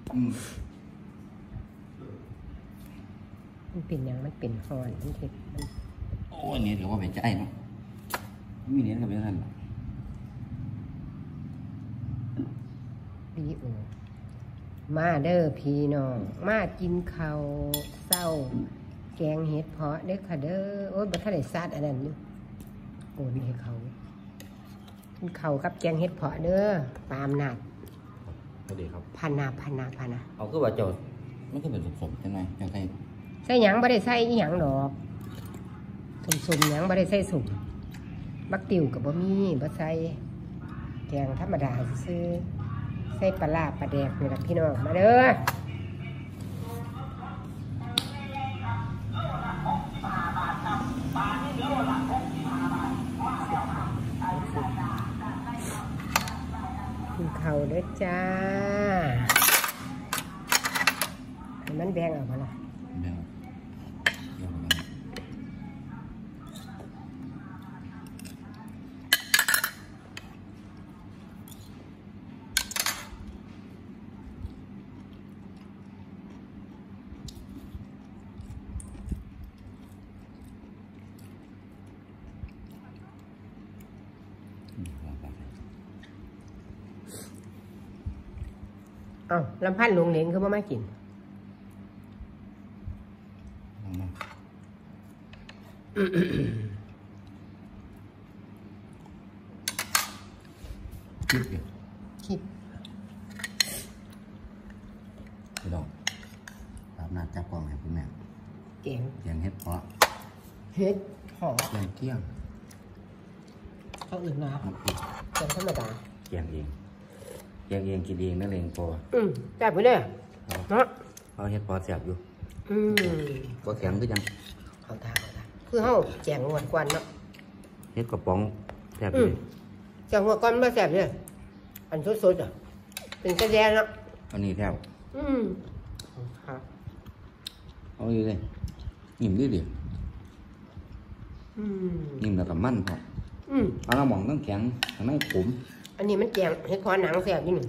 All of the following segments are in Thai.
มันเป็นอย่างมันเป็นฮอนมันเห็ดมันโอ้ยเนี่ยถือว่าเป็นใจเนาะมีเนี่ยก็เป็นนั่นดีโอมาเด้อพี่น้องมากินข้าวเศร้าแกงเห็ดเพาะเด้อค่ะเด้อโอ๊ยบัดท่านได้ซาดอันนั้นอยู่โอนให้เขากินข้าวกับแกงเห็ดเพาะเด้อปามหนักสวัสดีครับพันนาเอาคือว่าเจ้าไม่ก็เป็นสมๆใช่ไหมยังไงใส่หยังบ่ได้ใส่อีหยังดอกสมหยังบ่ได้ใส่สุ่มบักติ๋วกับบ่มีบ่ใส่แกงธรรมดาซื้อใส่ปลาร้าปลาแดกนี่ล่ะพี่น้องมาเด้อกินข้าวเด้อจ้าให้มันแบ่งเอาบ่ล่ะเอ้าลำพันธ์หลงเหลงคือบ่มากินคิดอยู่คิดพี่น้องตามนัดจับกล่องให้คุณแม่แกงเฮ็ดเพาะเฮ็ดหอมแกงเที่ยงเขาอื่นนะแกงธรรมดาแกงเองกินเองนั่นเองพอแซ่บไปเลยเนาะเขาเฮ็ดพอแซ่บอยู่ก็แข็งคือจังเขาทาคือเขาแจงหัวกวนเนาะเฮ็ดกระป๋องแซ่บเลยแจงหัวกวนมาแซ่บเลยอันสดๆอ่ะเป็นกระแยเนาะอันนี้แซ่บครับเอาเลยนิ่มดินิ่มแล้วก็มันพอเอาละหม่องต้องแข็งทำให้ขมอันนี้มันแจงเฮ็ดคอหนังแซ่บอยู่นี่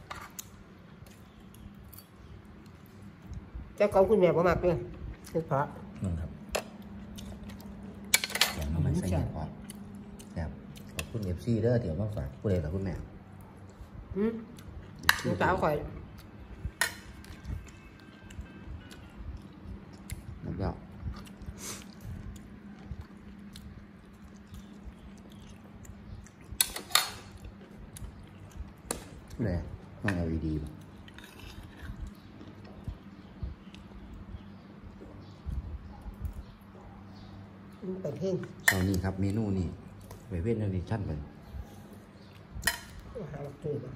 เจ้าของคุณแม่บ่มักเลยเฮ็ดเพาะนั่นครับแกงมันใส่เห็ดเพาะแซ่บขอบคุณFCเด้อเดี๋ยวมาฝากผู้ใดกับคุณแม่ลูกสาวข่อยแล้วเลยต้อง LED ไปเพ่งตอนนี้ครับเมนูนี่ไปเว้นในดิชั่นมันหาตื่น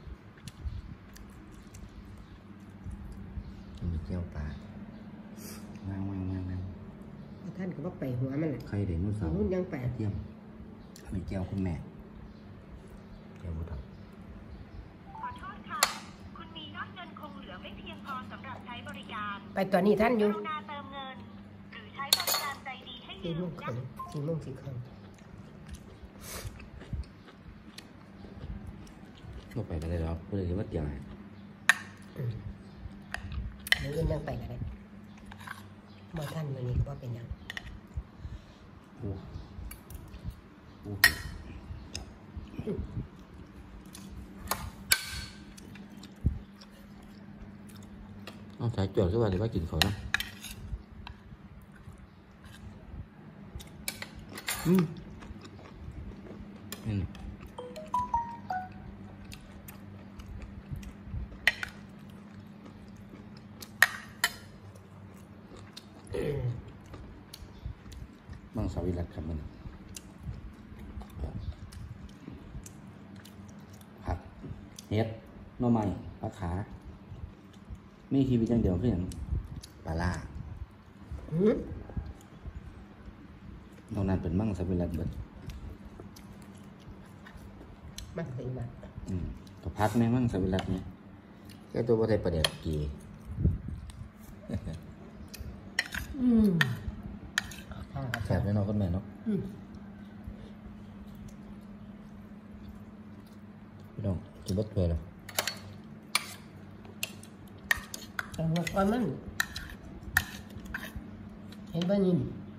มีแก้วปลานั่งท่านก็บอกไปหัวมันใครเด็กนุ่นสาวนุ่นยังแปดเยี่ยมมีแก้วคุณแม่แก้วบุตรไปตอนนี้ท่านอยู่เติมเงินหรือใช้บริการใจดีให้ยืมนะ 4 โมงก็ไปกันเลยหรอพูดเลยว่าเตียงเดี๋ยวยังไปกันเลยบ่ท่านวันนี้ก็ว่าเป็นยังเอาสายจอดก็ว่าเดี๋ยวว่ากินเขานะนี่บางสวิรัตครับมันผักเห็ดหน่อไม้ปลาขามีชีวิตอย่างเดียวคืออย่างปลาล่าตรงนั้นเป็นมั่งสวิรัตเบิดมั่งสวิรัตตัวพักไหมมั่งสวิรัตเนี่ยแค่ตัวประเทศประเดี๋ยวกี่แสบแน่นอนก็แม่เนาะพี่น้องกินรสเลยเหรอแต่หัวก้อนมันเห็นป่ะนี่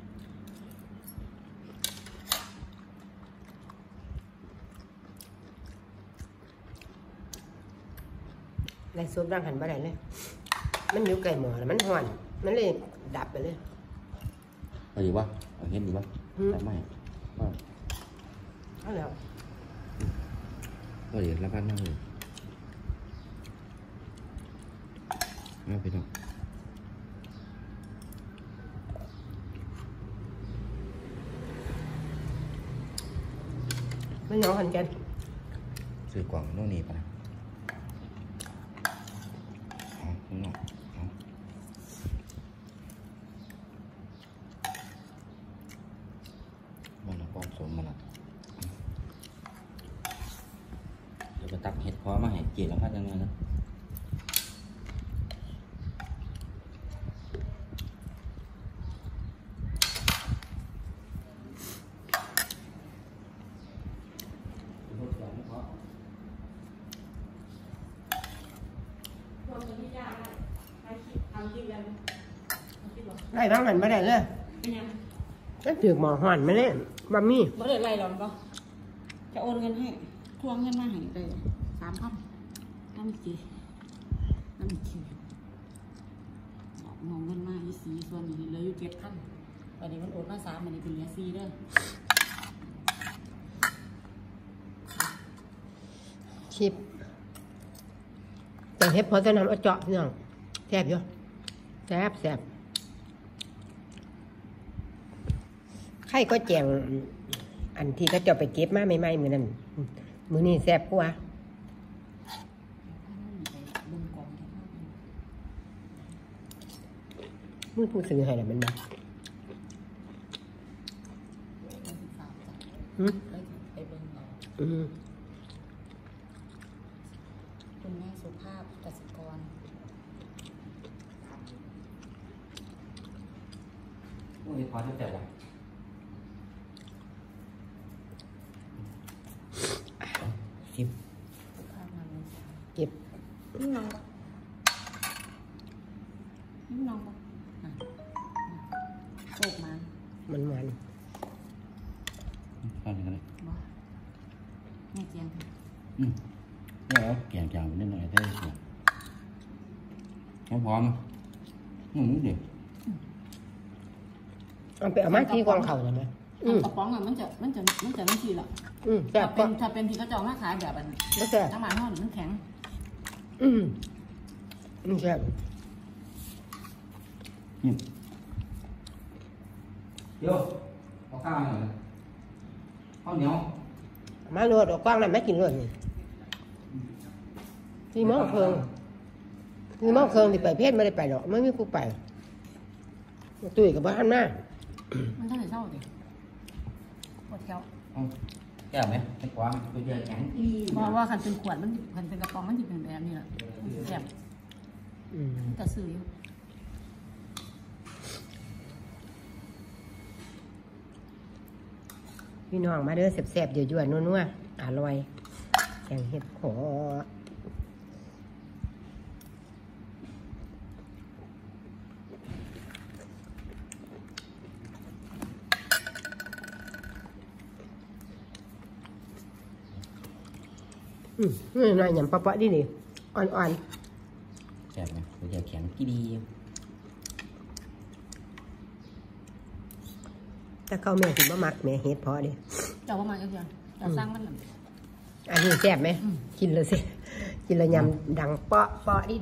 ในซุปร่างหันบ่ได้เลยมันอยู่ไก่หมอแล้วมันห่อนมันเลยดับไปเลยเอาดีวะเอาเห็นดีวะแต่ไม่ก็เอาแล้วก็เดี๋ยวรับพันนั่งเลยเอาไปต่อไม่ยอมหันกันซื้อกล่องโน่นนี่ปะนะเอาข้างนอกเอามันละก้อนสมมันละเดี๋ยวไปตักเห็ดพอมาให้เกี่ยวกับพัดยังไงนะไล่บ้างหันบ่ได้เลยเป็นยังก็ถือหมอห่อนมาเลยบะหมี่บ่ได้ไล่หรอกบ่จะโอนเงินให้ทวงเงินมาให้เลย3,000น้ำจีมองเงินมาอีสีส่วนนี้เหลืออยู่7,000ตอนนี้มันโอนมา3มันนี่เป็นเหลือ4เด้อชิปแต่เฮ็ดพอจะนำเอาเจาะพี่น้องแซ่บอยู่แซ่บใครก็แจงอันที่เขาเจะไปเก็บมาใหม่ๆมือนั้นมือนี้แซ่บกว่ามือผู้ซื้อให้น่ะมันมาอืมไปเบิ่งเอาอืมคุณแม่สุภาพกสิกรโอ้ยพอจะแต่ละ ชิมสุภาพงามวงศาเก็บนี่น้องบ่โชคมันมันหวานข้าวหนึ่งกันเลยบ่แม่เจียงนี่แล้วแกงจางนิดหน่อยได้เสียพร้อมเดี๋ยวเอาไปเอามาที่กองเขาเลยไหมกระป๋องอ่ะมันจะไม่ทีละแซ่บก็ถ้าเป็นที่เขาจะเอามาขายแบบอันไม่แซ่บน้ำมันห่อนมันแข็งแซ่บเดี๋ยวเอาข้าวหน่อยข้าวเหนียวมาโรดออกกว้างนั่นไม่กินโรดนี่ที่หม้อเคืองที่ไปเพศไม่ได้ไปหรอกไม่มีผู้ไปตุ้ยกับบ้านมามันต้องใส่เศร้าดิปวดแก้วแก้วไหมไม่กว้างตัวใหญ่แข็งเพราะว่าคันเป็นขวดมันคันเป็นกระป๋องมันจะเป็นแบบนี้แหละแซ่บแต่ซื้ออยู่พี่น้องมาเด้อแซ่บๆยั่วๆนัวๆอร่อยแกงเห็ดขอนี่หน่อยหยำปะๆดิอ่อนแซ่บไหมตัวใหญ่แข็งกี่ดีๆแต่เขาแม่ถึงบ่มักแม่เห็ดพอดิเจ้าว่ามาเยอะๆจะสร้างมันหนึ่งอันนี้แซ่บไหมกินเลยสิกินเลยยำดังเปาะดิ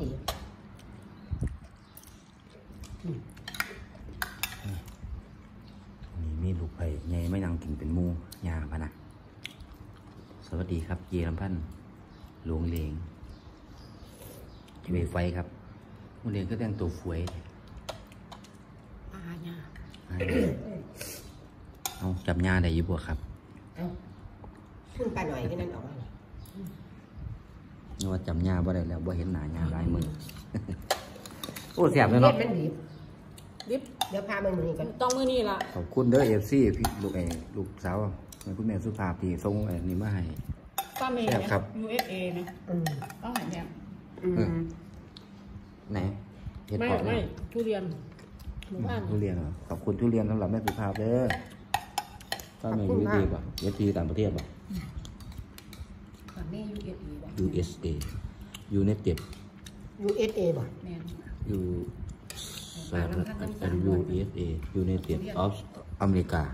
นี่มีลูกไผ่ใหญ่ไม่นางกินเป็นหมูยาพะนะสวัสดีครับเยลำพันธ์หลวงเหลงจะไปไฟครับหลวงเหลงก็แต่งตัวฟวยปลาเนี่ยเอาจับยาได้อยี่บัวครับเอาขึ้นไปหน่อยก็นั่นออกมานี่ว่าจับยาบ่ได้แล้วบ่เห็นหน้ายาลายมือ โอ้เสียบเลยเล็เนาะดมันดิบดิบเดี๋ยวพามันมือกันต้องมือนี่ละขอบคุณเด้อFC พี่ลูกสาวคุณแม่สุภาพที่ส่งนี่มาให้ป้าเมย์แซ่บครับ USA นะต้องไหนเนี่ยไหนเห็ดไม่เพาะไม่เนี่ยทุเรียนหมู่บ้านทุเรียนเหรอขอบคุณทุเรียนสำหรับแม่สุภาพเด้อถ้าไม่ USA ป่ะ USA ต่างประเทศป่ะฝั่งนี้ USA บ่ USA United USA บ่แม่น U USA United of America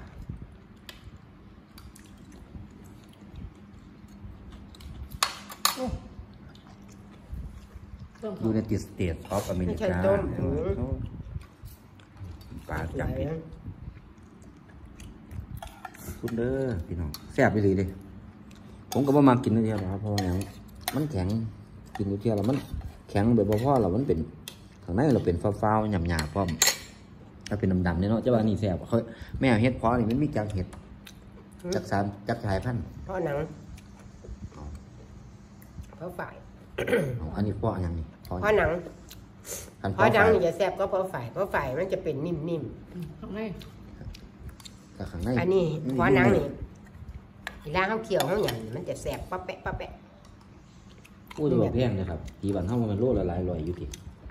ต้อง United States of ไม่ America ใช่ต้มปลาจับผิดคุณเด้อพี่น้องแซ่บไปเลยดิผมก็บ่มากินนิดเดียวหรอกครับเพราะว่าอย่างมันแข็งกินนิดเดียวแล้วมันแข็งแบบบ่พอเรามันเป็นข้างในเราเป็นฟ้าวๆหยาบๆพร้อมถ้าเป็นดำๆเนี่ยเนาะเจ้าว่านี่แซ่บเขาแม่เฮ็ดเพาะนี่มันมีจักเฮ็ดจักสายพันธุ์เพราะหนังเพราะฝ่ายอันนี้เพาะอย่างนี้เพราะหนังอันเพเพาะราะหนัฝ่าง ยนี่จะแซ่บก็เพราะฝ่ายเพราะฝ่ายมันจะเป็นนิ่มข้างในกับข้างในๆอันนี้เพราะหนังนี่เวลาเขาเคี่ยวเขาหยั่งมันจะแซ่บป๊ะแปะป๊ะแปะอู้จะบอกแพงเลยครับกี่วันเท่ามันโลละหลายร้อยอยู่ที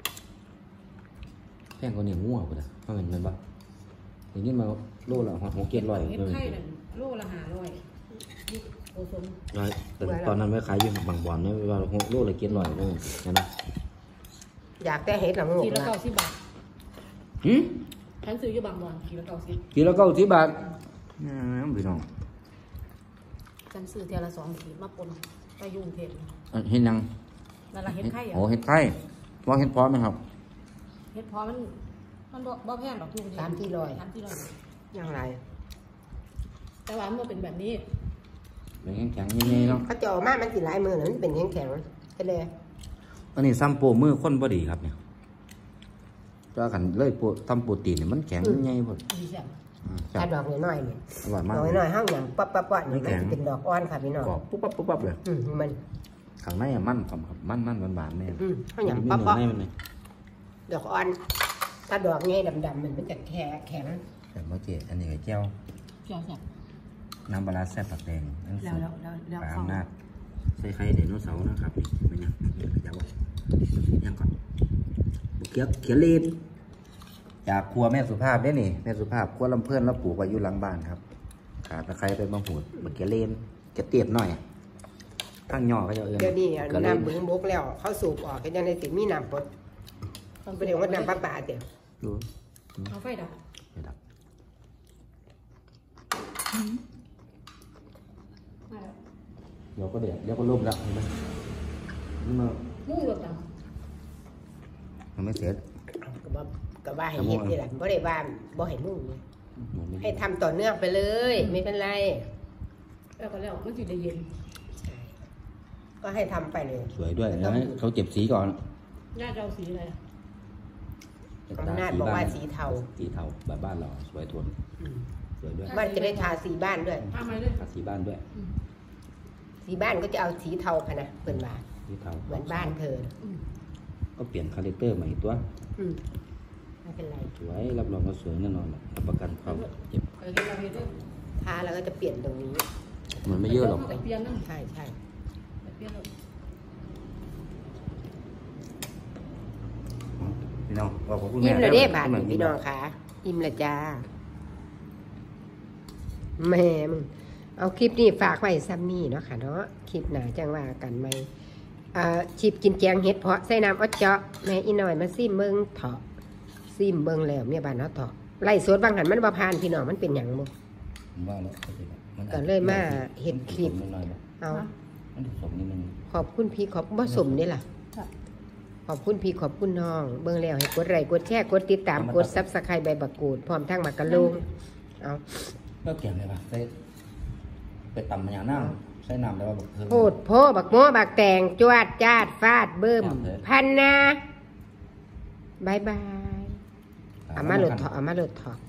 แพงกว่าเนี่ยงัวพุ่นน่ะเพราะมันบ่อย่างนี้มาโลละ600-700 เฮ็ดไข่นั่นโลละ500นี่โอสมร้อยแต่ตอนนั้นไม่ขายอยู่บางบ่อนเนี่ยว่าโลละ700เลยนะอยากแต่เห็ดละงกกิโลละ 90 บาทหืมฉันซื้ออยู่บางบ่อนกิโล90 กิโล90 บาทพี่น้องฉันซื้อเทียละ2ขีดมาปนไปยุ่งเทศเห็นยังนั่นละเฮ็ดไข่โอ้เห็ดไข่ว่าเห็ดพร้อมไหมครับเฮ็ดพอมันบ่แพงดอกทุก 3-400 3-400 อย่างไรแต่ว่ามันเป็นแบบนี้เป็นแข็งๆยังไงเนาะเขาจะออกมามันสิหลายมือน่ะมันเป็นแข็งๆไปเลยอันนี้ซ้ำโปรมือคนบ่ดีครับเนี่ยถ้ากันเลยโปรทำโปรตีนเนี่ยมันแข็งยังไงพอดดีแซ่บถ้าดอกน้อยๆนี่อร่อยมากดอกน้อยๆเฮาหยังปั๊บๆๆนี่มันสิเป็นดอกอ่อนค่ะพี่น้องกรอบปุ๊บปั๊บปุ๊บปั๊บเลยมันข้างในอะมันครับมันหวานๆเนี่ยเฮาหยังมีปั๊บเนื้อในมันเลยๆดอกอ่อน ถ้าดอกใหญ่ดำๆมันจะแข็งแต่เมื่อกี้อันนี้ไก่แก้วแซ่บน้ำปลาร้าแซ่บผักแดงนั่นแล้สูวตรแล้วปลาฟังอำนาจใส่ไข่ไดโนเสาร์นะครับนี่เป็นยังจะบอกยังก่อนบุกเขียเลนจากครัวแม่สุภาพได้นี่แม่สุภาพครัวลำเพื่อนแล้วปลูกไว้อยู่หลังบ้านครับขาตะไคร้เป็นมะหูดบุกเขียเลนจะเตียบหน่อยข้างย่อก็จะเอื้อมเดี๋ยวนี้ก็เลนน้ำบึงบกแล้วเขาสูบออกก็ยังได้สิมีน้ำปดบ่ได้ว่าน้ำปลาเด้อดูเอาไฟดับเดี๋ยวดับมาแล้วเดี๋ยวก็เดือดเดี๋ยวก็ล่มแล้วเห็นไหมนี่มันมุ่งรถดับมันไม่เสร็จก็ว่าให้เฮ็ดนี่แหละบ่ได้ว่าบ่ให้มุ่งเลยมันไม่ให้ทำต่อเนื่องไปเลย ไม่เป็นไรแล้วก็แล้วมันสิได้เย็นก็ให้ทำไปเลยสวยด้วยนะเขาเจ็บสีก่อนน่าจะเอาสีอะไรอะอำนาจบอกว่าสีเทาสีเทาแบบบ้านเราสวยทนสวยด้วยมันจะได้ทาสีบ้านด้วยทำไมเลยทาสีบ้านด้วยสีบ้านก็จะเอาสีเทาค่ะนะเพิ่นว่าสีเทาเหมือนบ้านเธอก็เปลี่ยนคาแรคเตอร์ใหม่ตัวไม่เป็นไรสวยรับรองว่าสวยแน่นอนแหละรับประกันความเจ็บเออเฮ็ดเราเฮ็ดเด้อทาแล้วก็จะเปลี่ยนตรงนี้มันไม่เยอะหรอกเปลี่ยนนั่นใช่ใช่เปลี่ยนแล้วพี่น้องขอบคุณอิ่แม่มและเด้บาทเหมืพี่น้องค่ะอิ่มและจ้าแม่มึงเอาคลิปนี้ฝากไว้ซ้ำนี่เนาะค่ะเนาะคลิปหนาจังว่ากันไหมชิบกินแกงเห็ดเพาะใส่น้ำอ้อเจาะแม่อีหน่อยมาซิมเบิ่งเถาะซิมเบิ่งแล้วเมียบ้านเนาะเถาะไล่สวนบางหันมันบ่ผ่านพี่น้องมันเป็นหยังบ่ผมว่าแล้วมันก็เลยมาเห็นคลิปมันหน่อยบ่เอามันผสมนิดนึงขอบคุณพี่ขอบบ่สมนี่ล่ะ ขอบคุณพี่ขอบคุณน้อง เบิ่งแล้วให้กดไลค์กดแชร์กดติดตามกด Subscribe ใบบักกูดพร้อมทั้งหมากกะลุงเอาแล้วเกี่ยงเลยป่ะใส่ไปตำมันอย่างน้ำใส่น้ำได้ว่าแบบเพิ่มโพดโพบักโมบักแตงจวดจาดฟาดเบิ่มครับผมพันนาบายบายเอามาโหลดถอกเอามาโหลดถอก